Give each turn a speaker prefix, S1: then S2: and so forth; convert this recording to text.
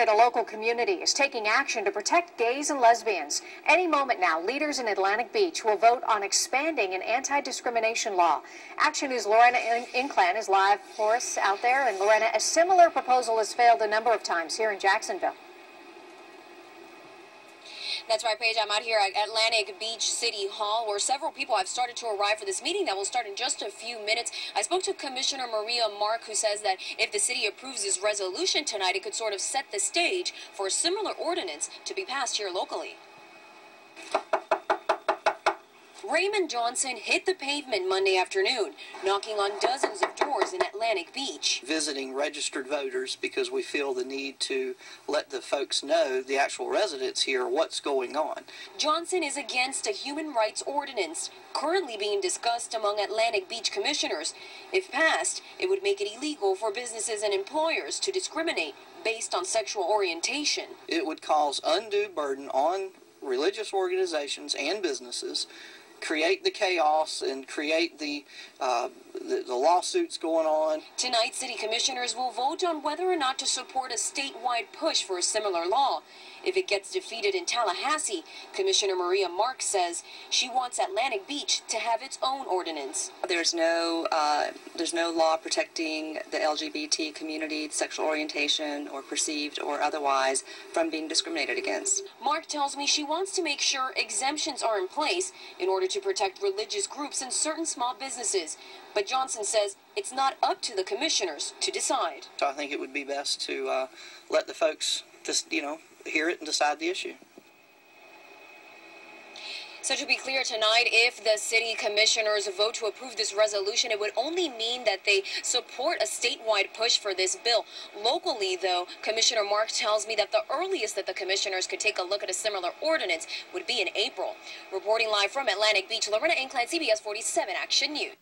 S1: that a local community is taking action to protect gays and lesbians. Any moment now, leaders in Atlantic Beach will vote on expanding an anti-discrimination law. Action News' Lorena Inclán is live for us out there. And Lorena, a similar proposal has failed a number of times here in Jacksonville.
S2: That's right, Paige. I'm out here at Atlantic Beach City Hall, where several people have started to arrive for this meeting that will start in just a few minutes. I spoke to Commissioner Maria Mark, who says that if the city approves this resolution tonight, it could sort of set the stage for a similar ordinance to be passed here locally. Raymond Johnson hit the pavement Monday afternoon, knocking on dozens of doors in Atlantic Beach.
S3: Visiting registered voters because we feel the need to let the folks know, the actual residents here, what's going on.
S2: Johnson is against a human rights ordinance currently being discussed among Atlantic Beach commissioners. If passed, it would make it illegal for businesses and employers to discriminate based on sexual orientation.
S3: It would cause undue burden on religious organizations and businesses, create the chaos and create the lawsuits going on.
S2: Tonight, city commissioners will vote on whether or not to support a statewide push for a similar law. If it gets defeated in Tallahassee, Commissioner Maria Mark says she wants Atlantic Beach to have its own ordinance.
S4: There's no law protecting the LGBT community, sexual orientation, or perceived or otherwise, from being discriminated against.
S2: Mark tells me she wants to make sure exemptions are in place in order to protect religious groups and certain small businesses. But Johnson says it's not up to the commissioners to decide.
S3: So I think it would be best to let the folks just, hear it and decide the issue.
S2: So to be clear, tonight, if the city commissioners vote to approve this resolution, it would only mean that they support a statewide push for this bill. Locally, though, Commissioner Mark tells me that the earliest that the commissioners could take a look at a similar ordinance would be in April. Reporting live from Atlantic Beach, Lorena Inclán, CBS 47 Action News.